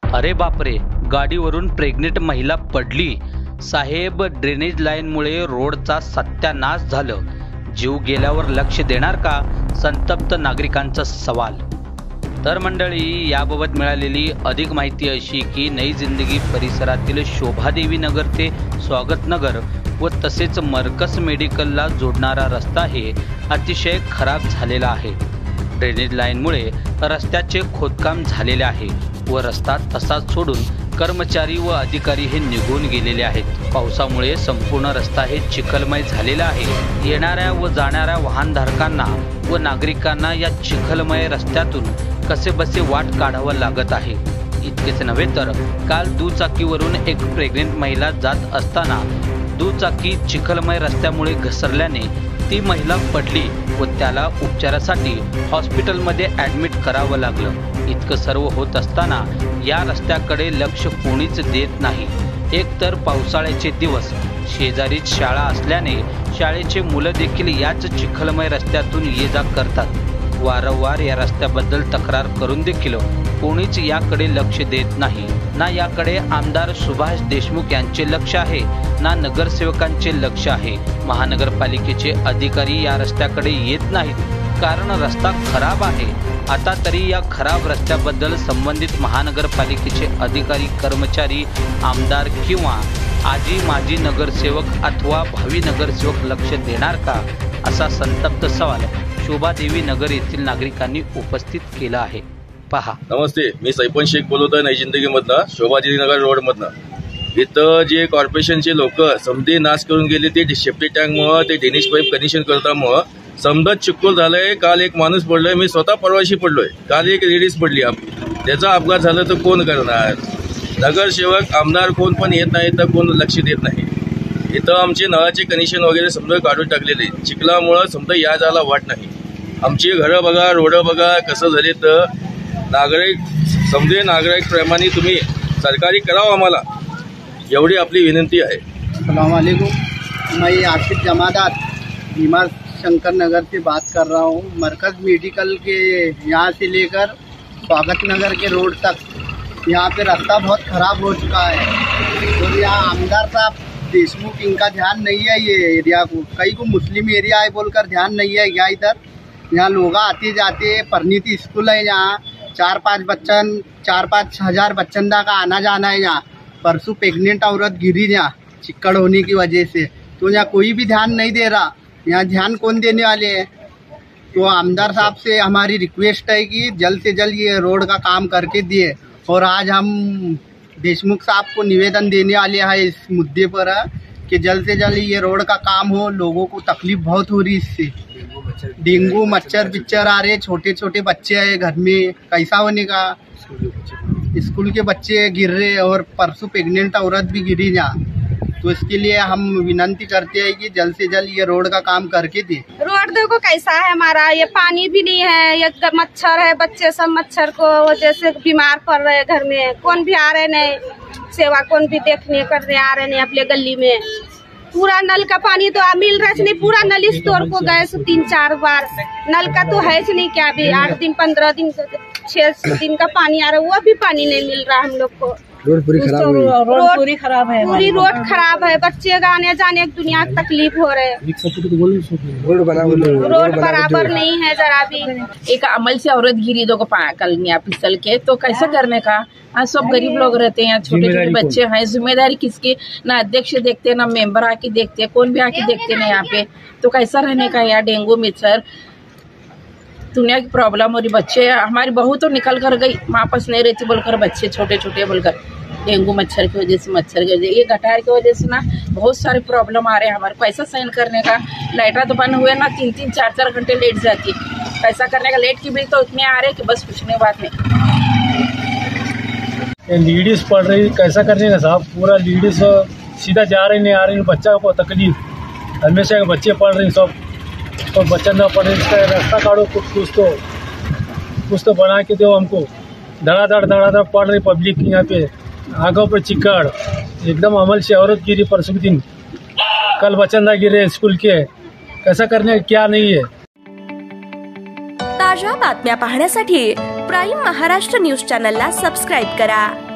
अरे बापरे, गाडीवरून प्रेग्नेंट महिला पडली। साहेब, ड्रेनेज लाईनमुळे रोडचा सत्यानाश झालं। जीव गेल्यावर लक्ष देणार का? संतप्त नागरिकांचा सवाल। तर मंडळी, याबाबत मिळालेली अधिक माहिती अशी की नई जिंदगी परिसरातील शोभादेवी नगर ते स्वागत नगर व तसेच मरकस मेडिकलला जोडणारा रस्ता हे अतिशय खराब झालेला आहे। ड्रेनेज लाईनमुळे रस्त्याचे खोदकाम झालेले आहे व रस्ता तसाच सोडून कर्मचारी व अधिकारी हे निघून गेलेले आहेत। पावसामुळे संपूर्ण रस्ता हे चिखलमय झालेला आहे। येणाऱ्या व जाणाऱ्या वाहनधारकांना व नागरिकांना या चिखलमय रस्त्यातून कसेबसे वाट काढावं लागत आहे। इतकेच नव्हे तर काल दुचाकीवरून एक प्रेग्नेंट महिला जात असताना दुचाकी चिखलमय रस्त्यामुळे घसरल्याने ती महिला पडली व त्याला उपचारासाठी हॉस्पिटलमध्ये ॲडमिट करावं लागलं। इतकं सर्व होत असताना या रस्त्याकडे लक्ष कोणीच देत नाही। एकतर पावसाळ्याचे दिवस, शेजारीच शाळा असल्याने शाळेचे मुलं देखील याच चिखलमय रस्त्यातून ये जा करतात। वारंवार या रस्त्याबद्दल तक्रार करून देखील कोणीच याकडे लक्ष देत नाही। ना याकडे आमदार सुभाष देशमुख यांचे लक्ष आहे, ना नगरसेवकांचे लक्ष आहे। महानगरपालिकेचे अधिकारी या रस्त्याकडे येत नाहीत कारण रस्ता खराब आहे। आता तरी या खराब रस्त्याबद्दल संबंधित महानगरपालिकेचे अधिकारी, कर्मचारी, आमदार किंवा आजी माजी नगरसेवक अथवा भावी नगरसेवक लक्ष देणार का, असा संतप्त सवाल शोभादेवी नगर येथील नागरिकांनी उपस्थित केला आहे। पहा। नमस्ते, मी सैपन शेख बोलतोय नई जिंदगीमधनं, शोभादेवी नगर रोडमधनं। इथं जे कॉर्पोरेशनचे लोक समधी नाश करून गेले ते सेफ्टी टँकमुळं, ते ड्रेनेज पाईप कनेक्शन करतामुळं समजा चिखल झालंय। काल एक माणूस पडलोय, मी स्वतः परवाशी पडलोय। काल एक लेडीज पडली, त्याचा अपघात झाला तर कोण करणार? नगरसेवक, आमदार कोण पण येत नाही तर कोण लक्ष देत नाही। इथं आमचे नळाचे कनेक्शन वगैरे समजा काढून टाकलेले, चिखलामुळं समजा या जायला वाट नाही। आमची घरं बघा, रोड बघा कसं झाले। तर नागरिक प्रेमाने तुम्ही सरकारी करावं आम्हाला, एवढी आपली विनंती आहे। अस्सलाम वालेकुम, मैं आसिफ जमादार भीमा शंकर नगर से बात कर रहा हूँ। मरकज मेडिकल के यहाँ से लेकर स्वागत नगर के रोड तक यहाँ पे रास्ता बहुत खराब हो चुका है और यहाँ आमदार साहब देशमुख, इनका ध्यान नहीं है ये एरिया को। कई को मुस्लिम एरिया है बोलकर ध्यान नहीं है यहाँ। इधर यहाँ लोग आते जाते, परनीति स्कूल है यहाँ, 4-5 हजार बच्चन का आना जाना है यहाँ। परसों प्रेग्नेंट औरत गिरी यहाँ चिक्कड़ होने की वजह से, तो यहाँ कोई भी ध्यान नहीं दे रहा। यहाँ ध्यान कौन देने वाले हैं? तो आमदार साहब से हमारी रिक्वेस्ट है कि जल्द से जल्द ये रोड का काम करके दिए। और आज हम देशमुख साहब को निवेदन देने वाले हैं इस मुद्दे पर कि जल्द से जल्द ये रोड का काम हो। लोगों को तकलीफ बहुत हो रही इससे, डेंगू मच्छर पिक्चर आ रहे, छोटे छोटे बच्चे आए घर में, कैसा होने का? स्कूल के बच्चे गिर रहे और परसों प्रेग्नेंट औरत भी गिरी यहाँ। तो इसके लिए हम विनंती करते हैं कि जल्द से जल्द ये रोड का काम करके दे। रोड देखो कैसा है हमारा, ये पानी भी नहीं है, ये मच्छर है, बच्चे सब मच्छर को वजह से बीमार पड़ रहे हैं। घर में कौन भी आ रहे नहीं, सेवा कौन भी देखने करने आ रहे नहीं। अपने गली में पूरा नल का पानी तो मिल रहा है नहीं, पूरा नल इस तोड़ को गए 3-4 बार। नल का तो है नहीं क्या, अभी 8 दिन 15 दिन 6 दिन का पानी आ रहा है, वो भी पानी नहीं मिल रहा हम लोग को। रोड पूरी खराब है, पूरी खराब है, पूरी रोड खराब है। बच्चे आने जाने दुनिया तकलीफ हो रहे हैं। रोड बराबर नहीं है जरा भी। एक अमल से औरत गिरी दो कल यहाँ फिसल के, तो कैसे करने का? आज सब गरीब लोग रहते हैं, छोटे छोटे बच्चे हैं। जिम्मेदारी किसकी? ना अध्यक्ष देखते, ना मेंबर आके देखते, कौन भी आके देखते नहीं यहाँ पे। तो कैसा रहने का? यहाँ डेंगू मच्छर दुनिया की प्रॉब्लम हो रही। बच्चे, हमारी बहू तो निकल कर गई, वापस नहीं रहती बोलकर, बच्चे छोटे छोटे बोलकर डेंगू मच्छर की वजह से, मच्छर की वजह से, ये गटार की वजह से ना बहुत सारे प्रॉब्लम आ रहे हैं हमारे। पैसा सहन करने का, लाइटा तो बंद हुए ना 3-3 4-4 घंटे लेट जाती। पैसा करने का लेट की बिल तो इतने आ रहे कि बस पूछने बात नहीं। लेडीज पढ़ रही, कैसा करने का साहब? पूरा लेडीज सीधा जा रही, नहीं आ रही, बच्चा को तकलीफ। हमेशा बच्चे पढ़ रही सब, तो बच्चा ना पढ़े, इसका रास्ता काढ़ो, कुछ तो बना के दो हमको। धड़ाधड़ पढ़ रही पब्लिक यहाँ पे, आगों पे चिक्कड़ एकदम। अमल से औरत गिरी परसों दिन, कल बच्चन गिरे स्कूल के, कैसा करने क्या नहीं है। ताज्या बातम्या पाहण्यासाठी प्राईम महाराष्ट्र न्यूज चॅनलला सबस्क्राईब करा।